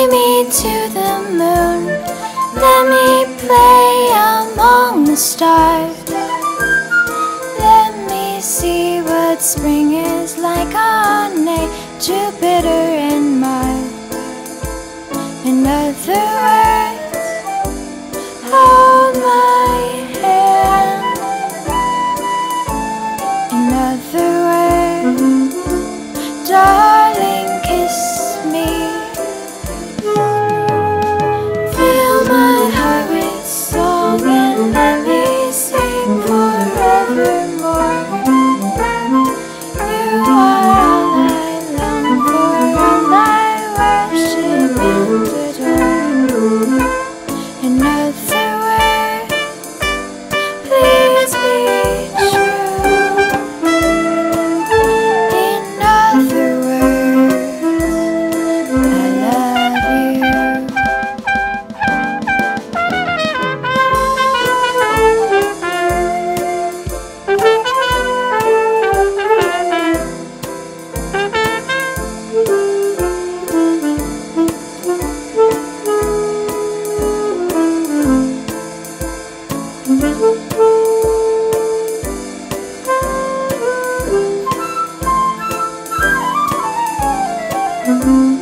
Fly me to the moon, let me play among the stars. Let me see what spring is like on a Jupiter and Mars. In other words, hold my hand. In other words, darling, kiss me. Fill my heart with song and let me sing forevermore. You are all I long for, all I worship and adore. In other words, please be true. In other words, I love you. Mm-hmm.